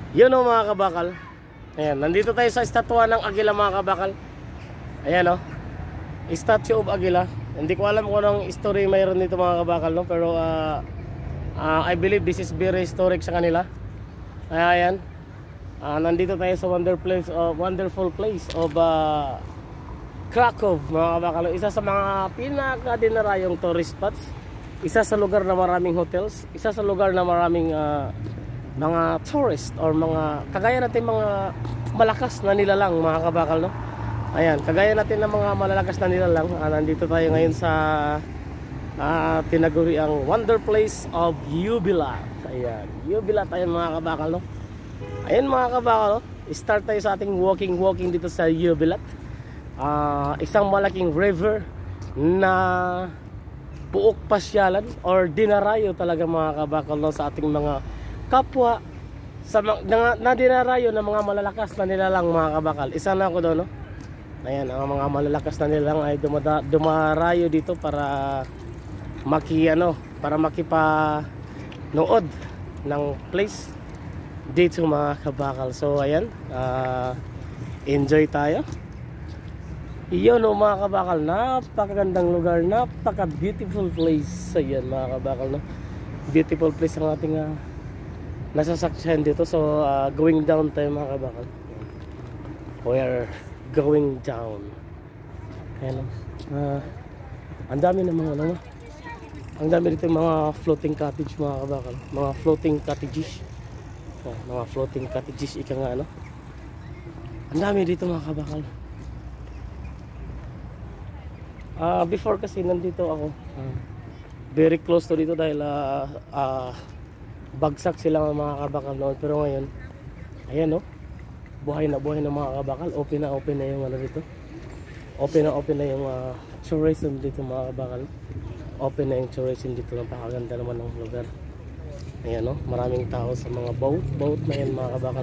Yun o mga kabakal. Ayan, nandito tayo sa estatwa ng Agila mga kabakal. Ayan o, Statue of Agila. Hindi ko alam kung anong story mayroon dito mga kabakal, no? Pero I believe this is very historic sa kanila. Ayan, nandito tayo sa wonderful place of Krakow mga kabakal. Isa sa mga pinaka-dinarayong tourist spots. Isa sa lugar na maraming hotels. Isa sa lugar na maraming mga tourist or mga kagaya natin mga malakas na nilalang mga kabakal, no? Ayan, kagaya natin ng mga malalakas na nilalang. Nandito tayo ngayon sa tinaguriang Wonder Place of Yubilat. Ayan, Yubilat tayo mga kabakal, no? Ayan mga kabakal, no? Start tayo sa ating walking dito sa Yubilat. Isang malaking river na buok pasyalan or dinarayo talaga mga kabakal, no? Sa ating mga kapwa sa na dinarayo ng mga malalakas na nilalang mga kabakal. Isa na ako doon, no? Ayan, ang mga malalakas na nilalang ay dumarayo dito para makipanood ng place dito mga kabakal. So ayan, enjoy tayo. Iyon o mga kabakal, napakagandang lugar, napaka beautiful place. Ayan mga kabakal, no? Beautiful place ang ating nasasaksihan dito. So going down tayo mga kabakal. We are going down. Ayan, ang dami ng mga ang dami dito mga floating cottage mga kabakal, mga floating cottages. Mga floating cottages ika nga, no? Ang dami dito mga kabakal. Before kasi nandito ako, very close to dito dahil bagsak sila mga kabakal noon. Pero ngayon, ayan, no? Buhay na mga kabakal. Open na yung ano dito. Open na yung tourism dito mga kabakal. Open na yung tourism dito. Napakaganda naman ng lugar. Ayan, no? Maraming tao sa mga boat na yan mga kabakal.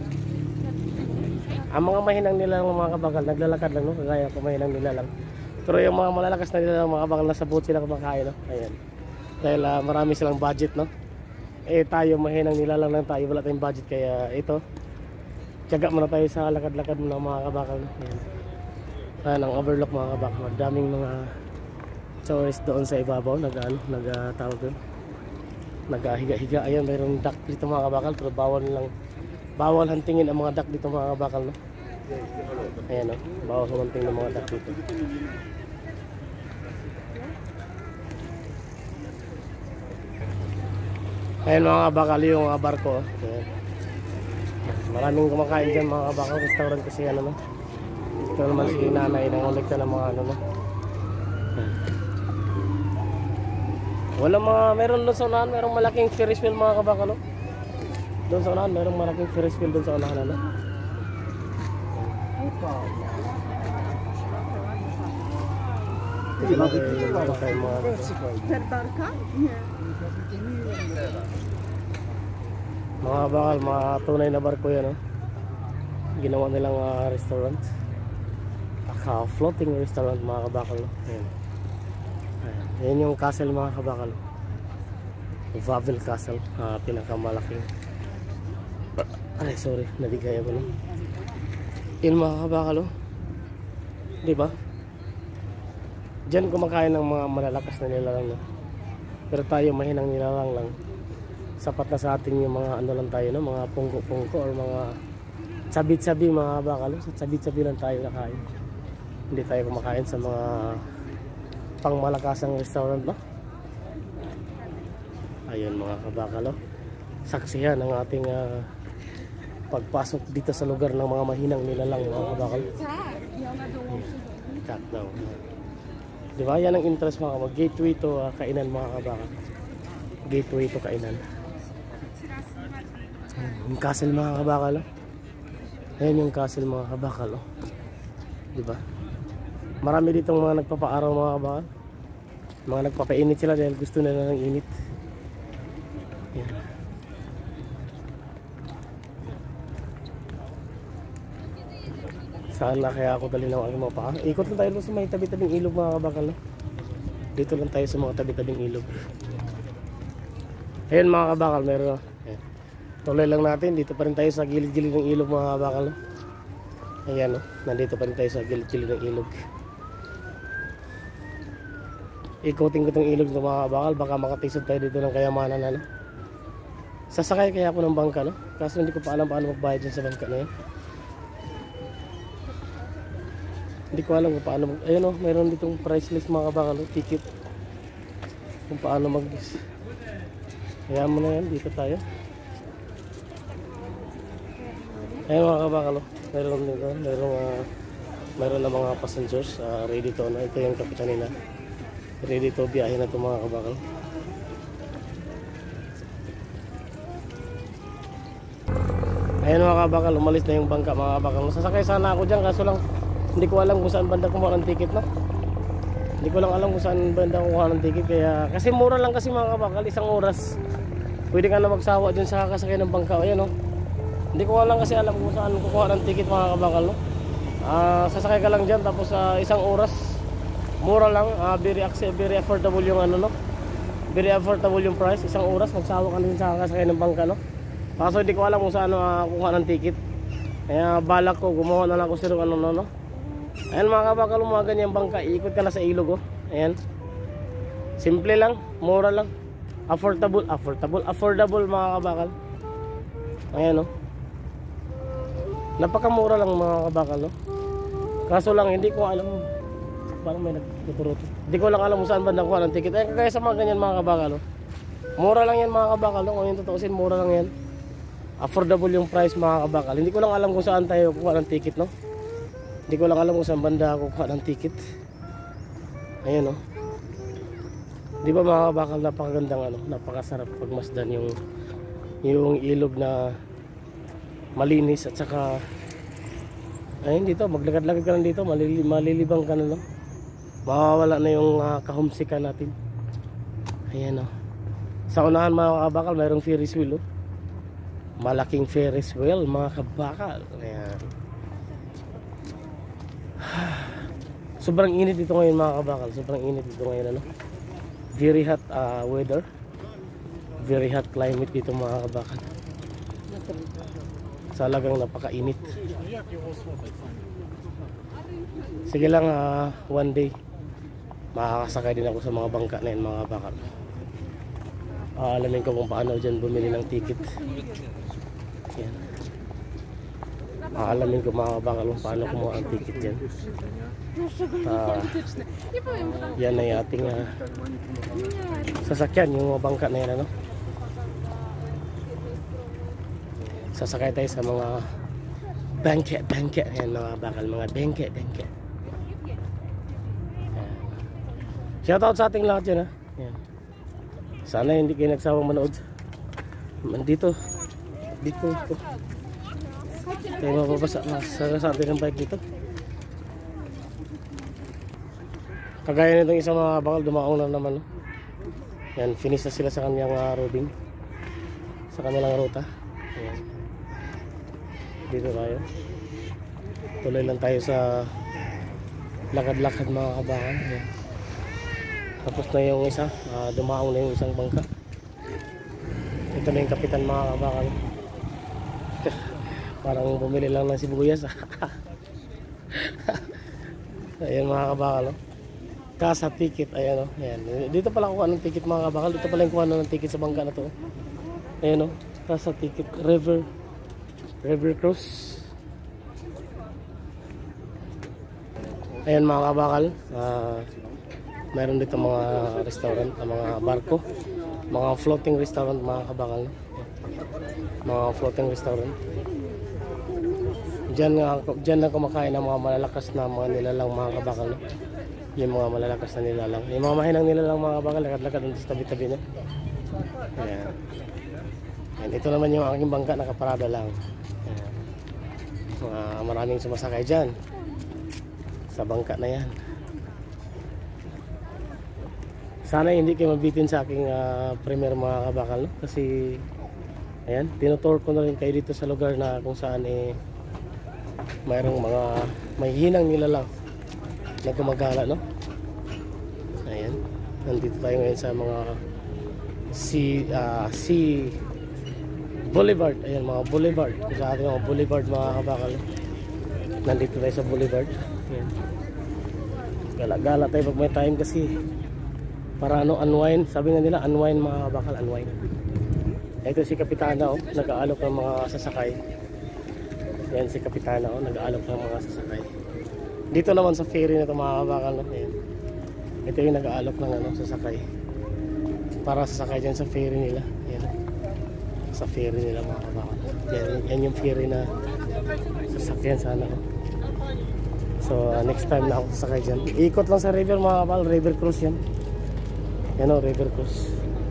Ang mga mahinang nilalang mga kabakal naglalakad lang, no? Kagaya ko mahinang nilalang. Pero yung mga malalakas na nilalang mga kabakal nasa boat sila kumakain, no? Ayan. Dahil marami silang budget, no? Tayo mahinang nilalang lang tayo, wala tayong budget, kaya ito tiyaga muna tayo sa lakad-lakad muna mga kabakal. Ayan ang overlook mga kabakal. Daming mga tourist doon sa ibabaw, nagtawag doon, naghiga-higa. Ayan, mayroong duck dito mga kabakal, pero bawal huntingin ang mga duck dito mga kabakal, no? Ayan, no? Bawal huntingin ang mga duck dito. Ayan mga kabakal, yung barko. Ayan. Maraming kumakain dyan mga kabakal, restaurant kasi ano, no? Ito naman si nanay nangolekta ng mga ano, no? Meron doon sa unahan, merong malaking Ferris wheel mga kabakal, no? Doon sa unahan, merong malaking Ferris wheel doon sa unahan, no? Mga bakal, mga tunay na barko yan, no? Ginawa nilang restaurant, floating restaurant mga kabakal, no? Ayan. Ayan yung castle mga kabakal, Wawel Castle, pinakamalaking sorry, nabigay ako, no? Yun mga kabakal, no? Diba? Diyan kumakain ng mga malalakas na nilalang, no? Pero tayo mahinang nilalang lang. Sapat na sa ating yung mga ano lang tayo, no? Mga pungko-pungko or mga sabit-sabi mga kabakal, no? Sa sabit-sabi lang tayo nakain. Hindi tayo kumakain sa mga pangmalakasang restaurant, no? Ayun mga kabakal, no? Saksihan ang ating pagpasok dito sa lugar ng mga mahinang nilalang mga kabakal. Cut now. Diba? Yan ang interest mga kabakal. Gateway to kainan mga kabakal. Gateway to kainan. Yung castle mga kabakal, no? Ayan yung castle mga kabakal, no? Diba? Marami ditong mga nagpapaaraw mga kabakal. Mga nagpapainit sila dahil gusto nila ng init. Yan. Saan na kaya ako dali ng aking mga paa? Ikot lang tayo sa may tabi-tabing ilog mga kabakal, no? Dito lang tayo sa mga tabi-tabing ilog. Ayan mga kabakal, meron. Ayan. Tuloy lang natin, dito pa rin tayo sa gilid-gilid ng ilog mga kabakal. Ayan nandito pa rin tayo sa gilid-gilid ng ilog. Ikutin ko itong ilog ng mga kabakal, baka makatisod tayo dito ng kayamanan Sasakay kaya ako ng bangka kaso hindi ko pa alam paano magbayad dyan sa bangka na yan. Hindi ko alam kung paano ayun mayroon ditong price list mga kabakal, ticket kung paano kaya mo na yan, dito tayo. Ayun mga kabakal, mayroon dito, mayroon na mga passengers ready to ito yung kapitan nila, ready to biyahe na ito mga kabakal. Ayun mga kabakal, umalis na yung bangka mga kabakal. Sasakay sana ako dyan kaso lang hindi ko alam kung saan banda kumuha ng ticket Hindi ko lang alam kung saan banda kumuha ng ticket kasi mura lang kasi mga kabakal, 1 oras. Pwede ka na magsawa dyan sa kakasakay ng bangka. Ayun Hindi ko lang kasi alam kung saan kukuha ng ticket mga kabakal sasakay ka lang dyan tapos 1 oras. Mura lang, very affordable yung very affordable yung price. 1 oras magsawa ka din sa kakasakay ng bangka kaso hindi ko alam kung saan kukuha ng ticket. Kaya balak ko gumawa na lang ako sir Ayan mga kabakal, mga ganyang bangka, iikot ka na sa ilog Ayan. Simple lang, mura lang. Affordable mga kabakal. Ayan napakamura lang mga kabakal kaso lang hindi ko alam, parang may nagtuturuto. Hindi ko lang alam kung saan ba nakuha ng ticket. Kaya sa mga ganyan mga kabakal mura lang yan mga kabakal kung yung tutuusin, mura lang yan. Affordable yung price mga kabakal. Hindi ko lang alam kung saan tayo kukuha ng ticket Hindi ko lang alam kung saan banda ako kukuha ng ticket. Ayun Di ba mga kabakal, napakagandang napakasarap pagmasdan yung ilog na malinis at saka ayun dito, maglakad-lakad ka lang dito, malilibang ka na mawawala na yung kahumsikan natin. Ayan sa unahan mga kabakal, mayroong Ferris wheel malaking Ferris wheel mga kabakal. Ayan. Sobrang init dito ngayon mga kabakal, sobrang init dito ngayon very hot weather, very hot climate dito mga kabakal. Talagang napakainit. Sige lang one day makakasakay din ako sa mga bangka na yan mga kabakal. Alamin ko kung paano dyan bumili ng ticket. Yan. Alamin ko mga kabakal kung paano kumuha ang ticket dyan. Yan ay ating sasakyan, yung mga bangka na yan sasakay tayo sa mga bangke. Yan mga bakal, mga bangke. Shoutout sa ating lahat dyan yan. Sana hindi kayo nagsawang manood. Dito tayo mababasa sa atin ng bike dito. Kagaya nitong isang mga bakal, dumaong na naman yan, finish na sila sa kanyang roving, sa kanilang ruta. Ayan. Dito tayo, tuloy lang tayo sa lakad-lakad mga kabakal. Ayan. Tapos na yung isa, dumaong na yung isang bangka. Ito na yung kapitan mga kabakal. Parang bumili lang ng sibuyas Ayan mga kabakal kasa ticket, ayan ayan. Dito pala kuha ng ticket mga kabakal, dito pala yung kuha ng ticket sa bangka na to. Ayan kasa ticket, river cruise. Ayan mga kabakal, mayroon dito mga restaurant, mga barko, mga floating restaurant mga kabakal, mga floating restaurant. Diyan na kumakain ng mga malalakas na mga nilalang mga kabakal yung mga malalakas na nilalang, yung mga mahinang nilalang mga kabakal, lakad-lakad sa tabi-tabi ayan. Ayan, ito naman yung aking bangka, nakaparada lang. Maraming sumasakay dyan sa bangka na yan. Sana hindi kayo mabitin sa aking premier mga kabakal kasi ayan, tinutour ko na rin kayo dito sa lugar na kung saan mayroong mga may hinang nilalang na gumagala ayan, nandito tayo ngayon sa mga sea Boulevard. Ayan mga boulevard. Sa ating mga boulevard mga kabakal. Nandito tayo sa boulevard. Ayan. Gala-gala tayo pag may time kasi para ano, unwind. Sabi nga nila unwind mga kabakal, unwind. Ito si Kapitana, oh, nag-aalok ng mga sasakay. Ayan si Kapitana, oh, nag-aalok ng mga sasakay. Dito naman sa ferry na ito mga kabakal, no? Ayan. Ito yung nag-aalok ng ano, sasakay. Para sasakay dyan sa ferry nila. Ayan. Sa ferry nila mga kabakal. Yan yung ferry na sasakyan sana, oh. So next time na ako sasakay dyan. Ikot lang sa river mga kabakal, river cruise yan. Yan o, river cruise.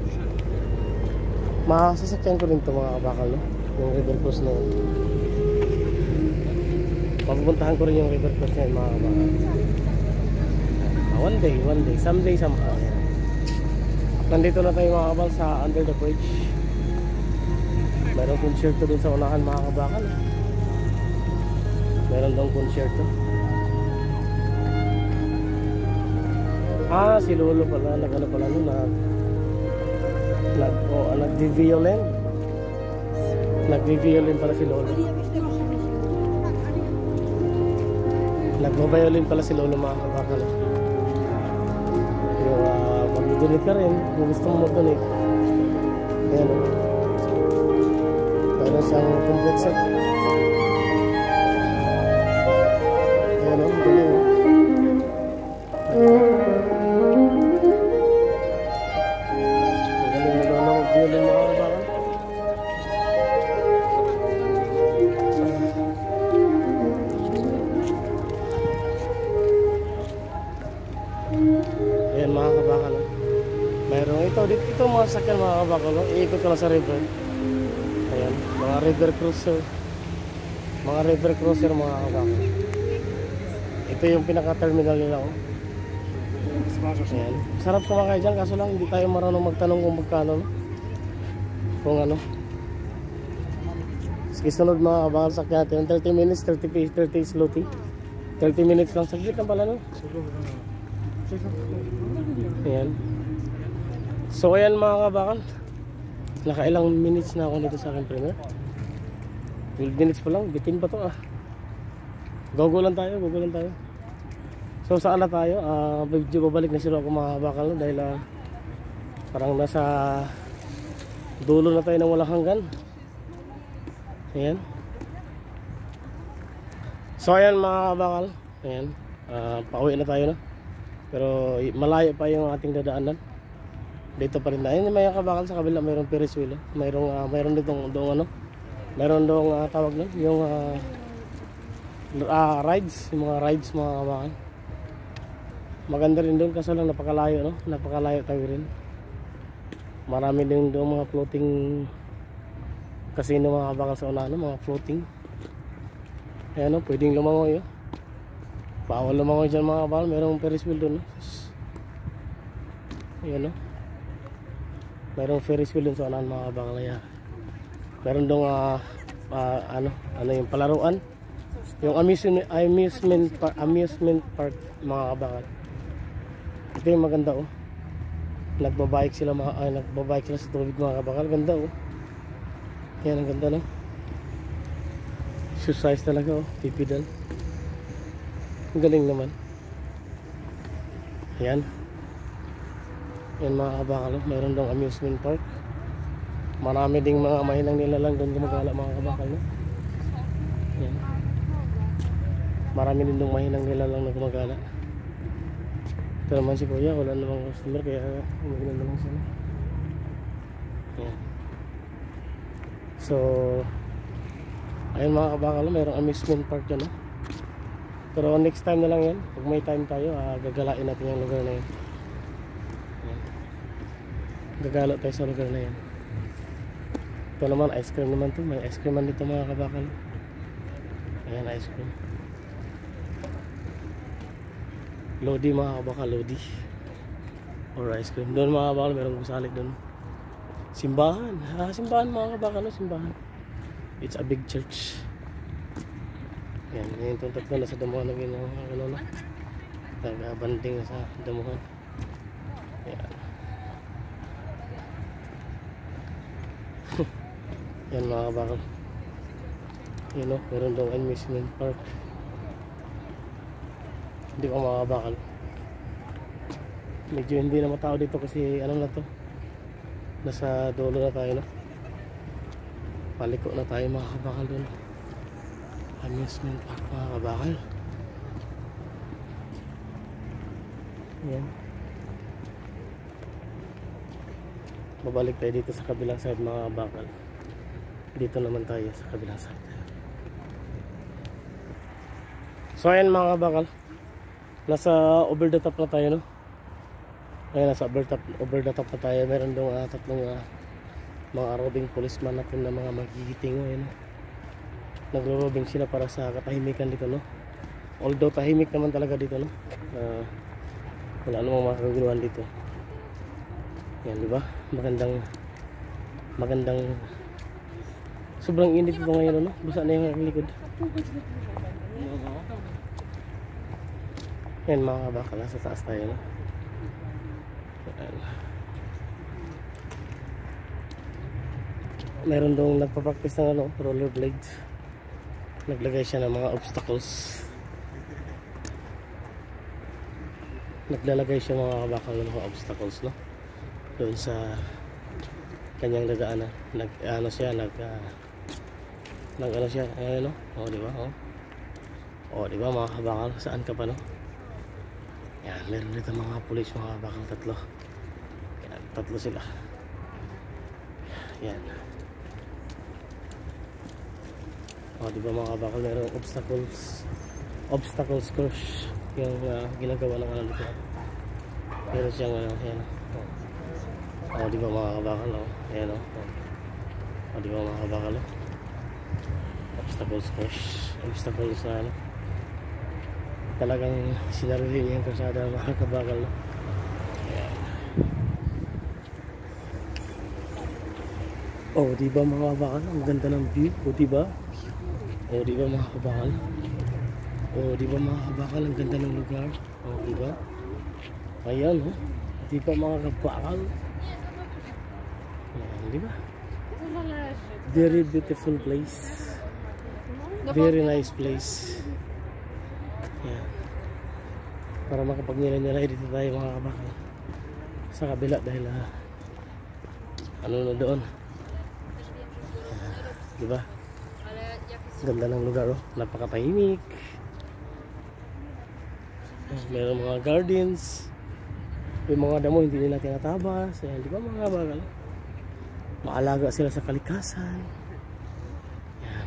Masasakyan ko rin ito mga kabakal, no? Yung river cruise na yun. Papupuntahan ko rin yung river cruise na yun mga kabakal. One day, someday, somehow. Nandito na tayo mga kabakal sa under the bridge. Mayroong konsyerto dun sa unahan mga kabakal. Meron daw konsyerto. Si Lolo pala, nag-ano pala nun, nag-violin. Nag-violin pala si Lolo. Nag-violin pala si Lolo mga kabakal. Mag-donate ka rin kung gusto mo mag-donate. Ayan o. Mayroon siyang complete set. Ayan o, galing o. Galing na lang mag-violin mga kabakal. Ayan mga kabakal. Mayroon ito mga sakyan mga kabakal. Iikot ko lang sa river. Ayan, mga river cruiser. Mga river cruiser mga kabakal. Ito yung pinaka-terminal nila. Oh. Ayan. Sarap sumakay dyan kaso lang hindi tayo marunong magtanong kung magkano. No? Kung ano. Sige sunod mga kabakal sakyan natin. 30 minutes, 30 slotty. 30 minutes lang. Saglit lang pala no. Ayan. So ayan mga kabakal. Nakailang minutes na ako dito sa aking premiere. 12 minutes pa lang. Bitin pa to ah. Go lang tayo. So saan na tayo? Medyo babalik na sila ako mga kabakal no? Dahil parang nasa dulo na tayo ng walang hanggan. Ayan. So ayan mga kabakal. Ayan. Pauwi na tayo na. Pero malayo pa yung ating dadaanan. Dito pa rin na. Ayun may kabakal sa kabila. Mayroong Ferris wheel. Mayroong ditong ano. Mayroon doong tawag nun. Yung rides. Yung mga rides mga kabakal. Maganda rin doon. Kaso lang napakalayo no. Napakalayo tayo rin. Marami din doon mga floating casino mga kabakal sa unahan. Mga floating. Ayan o. Pwedeng lumangoy o. Bawal lumangoy dyan mga kabakal. Mayroong Ferris wheel doon no. Ayan o. Mayroong Ferris wheel dun sa unahan mga kabakal. Meron dong ano yung palaruan. Yung amusement park mga kabakal. Ito yung maganda oh. Nagbabike sila sa tubig mga kabakal. Ganda oh. Yan ang ganda no. Exercise talaga oh. Pipidal. Ang galing naman. Yan. Yan mga kabakal, mayroon dong amusement park. Marami ding mga mahinang nilalang doon gumagala mga kabakal no? Yan. Marami din dong mahinang nilalang na gumagala. Ito naman si kuya, wala namang customer kaya umiinom na lang sila. Yan. So ayun mga kabakal, mayroong amusement park dyan no? Pero next time na lang yan. Pag may time tayo, gagalain natin yung lugar na yan. Gagala tayo sa lugar na yan. Ito naman ice cream naman to. May ice cream man dito mga kabakal. Ayan ice cream. Lodi mga kabakal. Lodi or ice cream. Doon mga kabakal merong gusalik doon. Simbahan. Simbahan mga kabakal. Simbahan. It's a big church. Ayan. Yung tuntok na nasa damuhan na ano na. Nagabanding na sa damuhan. Ayan. Yan mga kabakal. Yun o, meron daw amusement park. Hindi ko mga kabakal. Medyo hindi na matao dito kasi ano na to, nasa dulo na tayo, no? Paliko na tayo mga kabakal dun. Amusement park mga kabakal. Yan. Babalik tayo dito sa kabilang side mga kabakal. Dito naman tayo sa kabilang side. So ayan mga kabakal, nasa over the top na tayo, no? Ayan, nasa over the top na tayo. Meron doon tatlong mga roving policeman natin na mga magigiting. Ayan, nagro-roving sila para sa katahimikan dito, no? Although tahimik naman talaga dito, no? Wala namang makakaguluhan dito. Yan, di ba? Magandang sobrang init ito ngayon, no? Basa na yung aking likod. Yan mga kabakal, nasa taas tayo, no? Yan. Meron doong nagpa-practice ng ano, rollerblades. Naglagay siya ng mga obstacles. Naglalagay siya mga kabakal ng mga obstacles, no? Doon sa kanyang dadaanan. Ano siya, ano siya, ayun, no? O, di ba? O, di ba mga kabakal? Saan ka pa, no? Yan, meron dito mga pulis, mga kabakal, tatlo. Yan, tatlo sila. Yan. O, di ba mga kabakal? Meron obstacles course yung ginagawa ng ano dito. Meron siyang ano, yan. O, di ba mga kabakal? O, ayan, o. O, di ba mga kabakal? Obstacles course. Obstacles na ano. Talagang sinarili niya yung kasada mga kabakal, no? Ayan. O, di ba mga kabakal? Ang ganda ng view. O, di ba? O, di ba mga kabakal? O, di ba mga kabakal? Ang ganda ng lugar. O, di ba? Ayan, o. Di ba mga kabakal? Ayan, di ba? Very beautiful place. Very nice place. Ayan. Para makapag-nilay-nilay dito tayo mga kabakal. Sa kabila dahil ano na doon. Di ba? Ganda ng lugar, oh. Napakatahimik. Meron mga gardens. Yung mga damo hindi nila tinatabas. Ayan, di ba mga kabakal? Maalaga sila sa kalikasan. Ayan.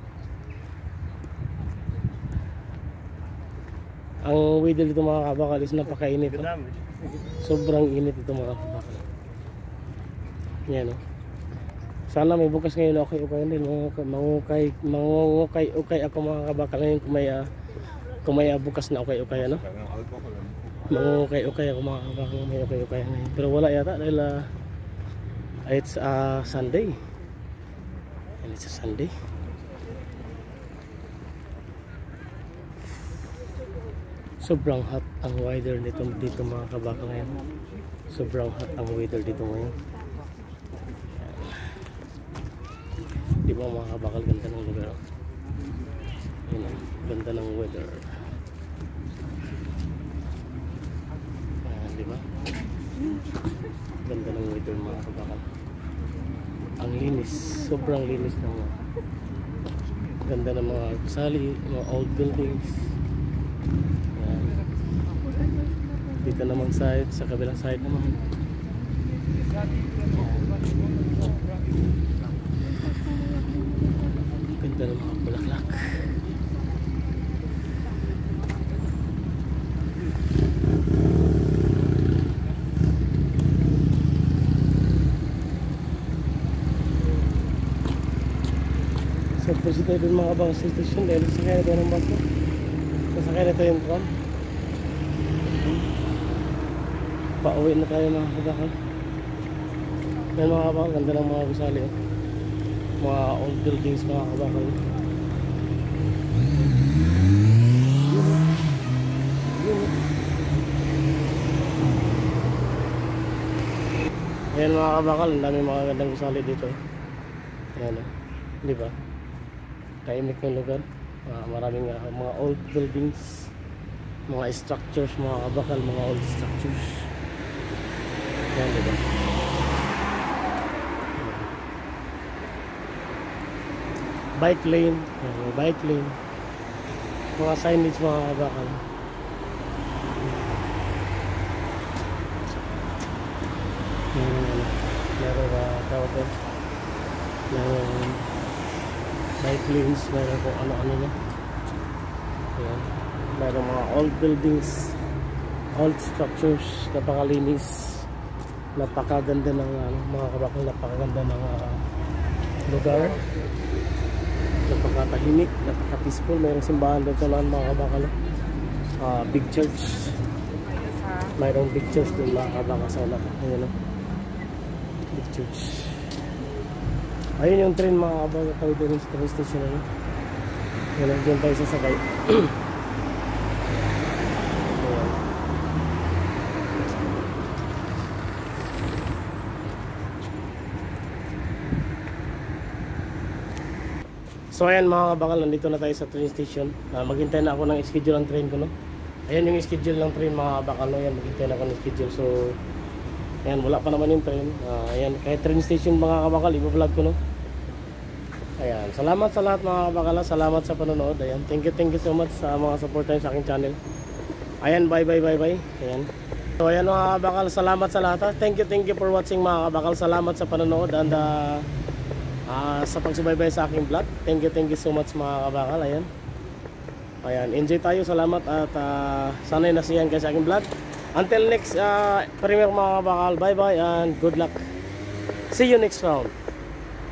Ang weather dito mga kabakal is napakainit, oh. Sobrang init ito mga kabakal. Yan, oh. Sana may bukas ngayon, okay din. Mangukay ako mga kabakal ngayon kung may bukas na okay, ano? Mangukay ako mga kabakal, may okay ngayon. Pero wala yata dahil it's Sunday. And it's a Sunday. Sobrang hot ang weather dito mga kabakal ngayon. Sobrang hot ang weather dito ngayon. Di ba mga kabakal, ganda ng lugar, oh. Yun, ganda ng weather. Ayan, di ba? Ganda ng weather mga kabakal. Ang linis, sobrang linis ng ganda ng mga gusali, mga old buildings. Ayan. Dito namang side, sa kabilang side naman. Ganda ng mga bulaklak. So, proceed tayo dun mga kabakal sa station dahil sakay na tayo ng bako. Sasakay na tayo yung tram. Pauwi na tayo mga kabakal. Yan mga kabakal, ganda ng mga gusali, oh. Mga old buildings mga kabakal. Ayan mga kabakal, ang dami mga gandang gusali dito. Ayan, di ba? Tahimik ng lugar. Maraming mga old buildings, mga structures, mga kabakal, mga old structures. Ayan, di ba? Bike lane, bike lane, mga signage, mga kabakal. Meron tawag doon, meron bike lanes, meron kung ano-ano na. Ayan. Meron mga old buildings, old structures, napakalinis, napakaganda ng mga kabakal, napakaganda ng lugar, napakatahimik, napaka-peaceful. Mayroong simbahan doon sa lahat, mga kabakal. Big church, mayroong big church doon, mga kabakal, sa lahat. Ayan, big church. Ayun yung train, mga kabakal, doon sa train station. Ayan, dyan tayo sasakay. So ayan, mga kabakal, nandito na tayo sa train station. Maghintay na ako ng schedule ng train ko, no? Ayan yung schedule ng train, mga kabakal, no? Ayan, maghintay na ako ng schedule. So ayan, wala pa naman yung train. Ayan, kahit train station, mga kabakal, iba-vlog ko, no? Ayan, salamat sa lahat, mga kabakal. Salamat sa panonood. Ayan, thank you so much sa mga supporter sa aking channel. Ayan, bye. Ayan. So ayan, mga kabakal, salamat sa lahat, ha? Thank you for watching, mga kabakal. Salamat sa panonood and sa pagsubaybay sa aking vlog. Thank you so much, mga kabakal. Ayan, enjoy tayo, salamat. At sana'y nasiyahan kayo sa aking vlog. Until next premiere, mga kabakal, bye and good luck. See you next round.